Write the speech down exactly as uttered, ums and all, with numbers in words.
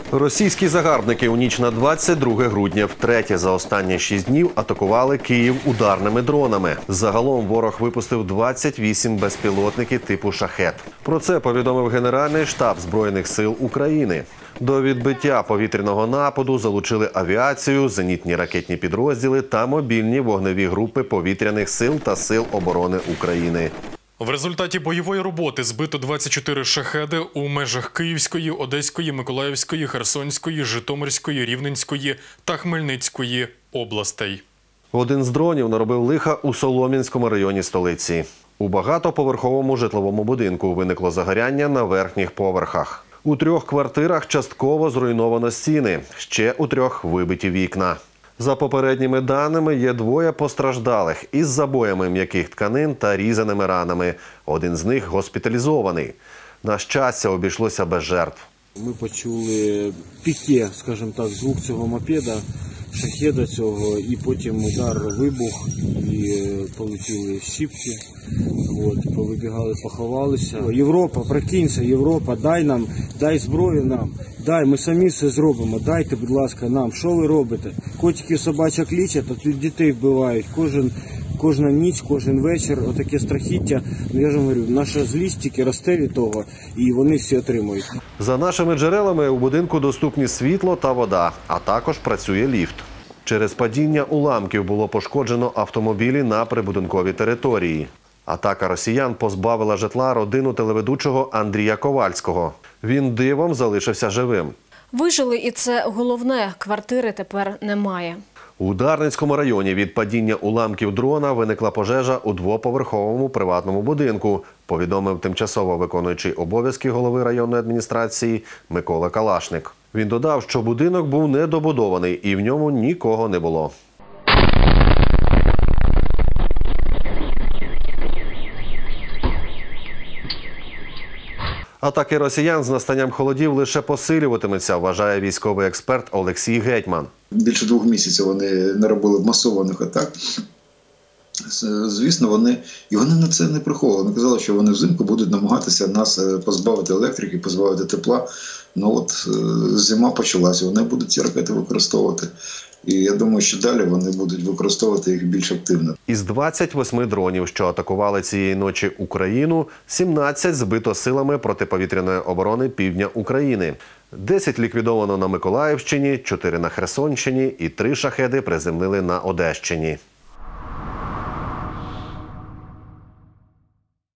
Російські загарбники у ніч на двадцять друге грудня втретє за останні шість днів атакували Київ ударними дронами. Загалом ворог випустив двадцять вісім безпілотників типу «Шахед». Про це повідомив Генеральний штаб Збройних сил України. До відбиття повітряного нападу залучили авіацію, зенітні ракетні підрозділи та мобільні вогневі групи повітряних сил та Сил оборони України. В результаті бойової роботи збито двадцять чотири «Шахеди» у межах Київської, Одеської, Миколаївської, Херсонської, Житомирської, Рівненської та Хмельницької областей. Один з дронів наробив лиха у Солом'янському районі столиці. У багатоповерховому житловому будинку виникло загоряння на верхніх поверхах. У трьох квартирах частково зруйновано стіни, ще у трьох вибиті вікна. За попередніми даними, є двоє постраждалих із забоями м'яких тканин та різаними ранами. Один з них госпіталізований. На щастя, обійшлося без жертв. Ми почули піке, скажімо так, звук цього мопеда, шахеда цього, і потім удар, вибух, і полетіли щіпки. От, повибігали, поховалися. Європа, прикинься, Європа, дай нам, дай зброю нам, дай, ми самі все зробимо, дайте, будь ласка, нам, що ви робите? Котиків, собачок лічать, а тут дітей вбивають, кожен, кожна ніч, кожен вечір, отаке страхіття. Ну, я ж говорю, наша злість тільки росте від того, і вони всі отримують. За нашими джерелами, у будинку доступні світло та вода, а також працює ліфт. Через падіння уламків було пошкоджено автомобілі на прибудинковій території. Атака росіян позбавила житла родину телеведучого Андрія Ковальського. Він дивом залишився живим. Вижили, і це головне. Квартири тепер немає. У Дарницькому районі від падіння уламків дрона виникла пожежа у двоповерховому приватному будинку, повідомив тимчасово виконуючий обов'язки голови районної адміністрації Микола Калашник. Він додав, що будинок був недобудований і в ньому нікого не було. Атаки росіян з настанням холодів лише посилюватимуться, вважає військовий експерт Олексій Гетьман. Більше двох місяців вони не робили масованих атак. Звісно, вони, і вони на це не приховували. Вони казали, що вони взимку будуть намагатися нас позбавити електрики, позбавити тепла. Ну от зима почалася, вони будуть ці ракети використовувати. І я думаю, що далі вони будуть використовувати їх більш активно. Із двадцяти восьми дронів, що атакували цієї ночі Україну, сімнадцять збито силами протиповітряної оборони півдня України. десять ліквідовано на Миколаївщині, чотири на Херсонщині і три «Шахеди» приземлили на Одещині.